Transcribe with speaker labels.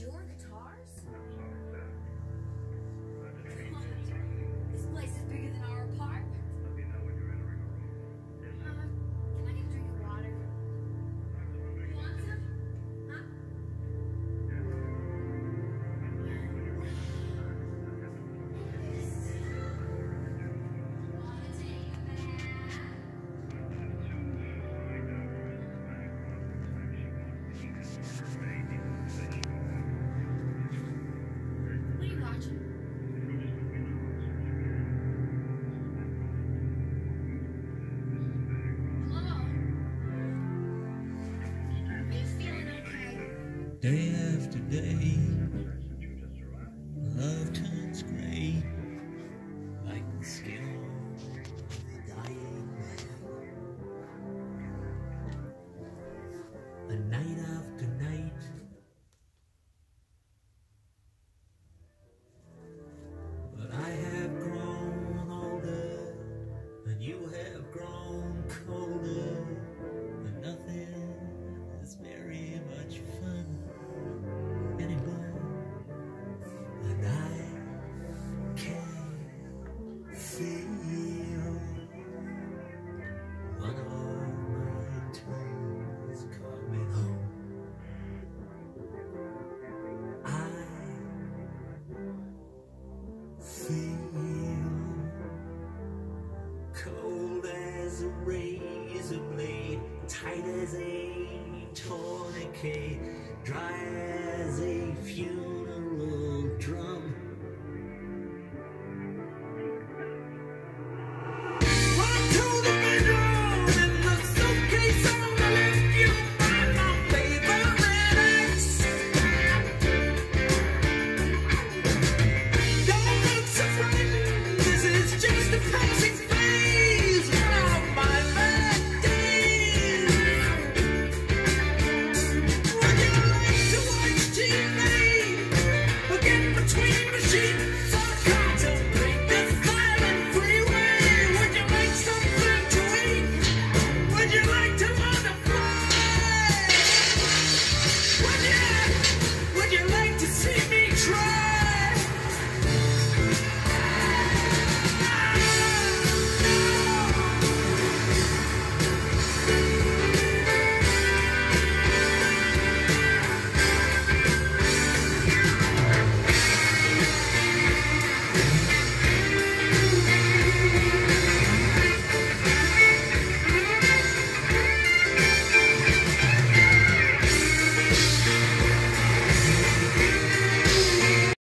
Speaker 1: your guitars? This place is bigger than our apartment. Can I get a drink of water? You want some? Huh? What are you watching? Hello? Are you feeling okay?
Speaker 2: Day after day, love turns gray, like the skin of the dying man. And night after night, but I have grown older, and you have grown colder, and nothing is very much fun anymore. And I can feel one of my toes coming home. I feel cold as a razor blade, tight as a tourniquet, dry